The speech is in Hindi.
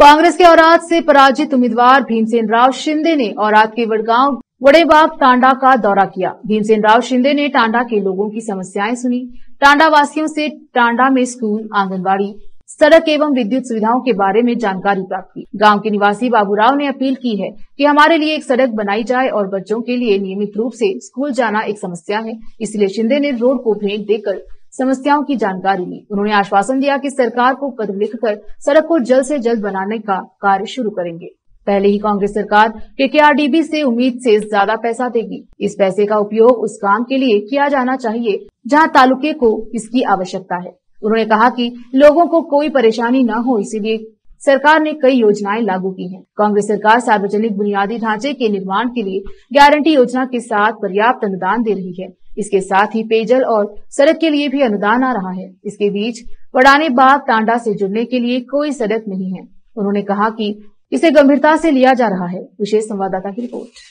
कांग्रेस के औराद से पराजित उम्मीदवार भीमसेन राव शिंदे ने औराद के वडगांव वड़ेबाग टांडा का दौरा किया। भीमसेन राव शिंदे ने टांडा के लोगों की समस्याएं सुनी। टांडा वासियों से टांडा में स्कूल, आंगनबाड़ी, सड़क एवं विद्युत सुविधाओं के बारे में जानकारी प्राप्त की। गांव के निवासी बाबूराव ने अपील की है कि हमारे लिए एक सड़क बनाई जाए और बच्चों के लिए नियमित रूप से स्कूल जाना एक समस्या है, इसलिए शिंदे ने रोड को भेंट देकर समस्याओं की जानकारी ली। उन्होंने आश्वासन दिया कि सरकार को पत्र लिखकर सड़क को जल्द से जल्द बनाने का कार्य शुरू करेंगे। पहले ही कांग्रेस सरकार केकेआरडीबी से उम्मीद से ज्यादा पैसा देगी। इस पैसे का उपयोग उस काम के लिए किया जाना चाहिए जहां तालुके को इसकी आवश्यकता है। उन्होंने कहा कि लोगों को कोई परेशानी न हो, इसीलिए सरकार ने कई योजनाएं लागू की हैं। कांग्रेस सरकार सार्वजनिक बुनियादी ढांचे के निर्माण के लिए गारंटी योजना के साथ पर्याप्त अनुदान दे रही है। इसके साथ ही पेयजल और सड़क के लिए भी अनुदान आ रहा है। इसके बीच वड़ाने बाग टांडा से जुड़ने के लिए कोई सड़क नहीं है। उन्होंने कहा कि इसे गंभीरता से लिया जा रहा है। विशेष संवाददाता की रिपोर्ट।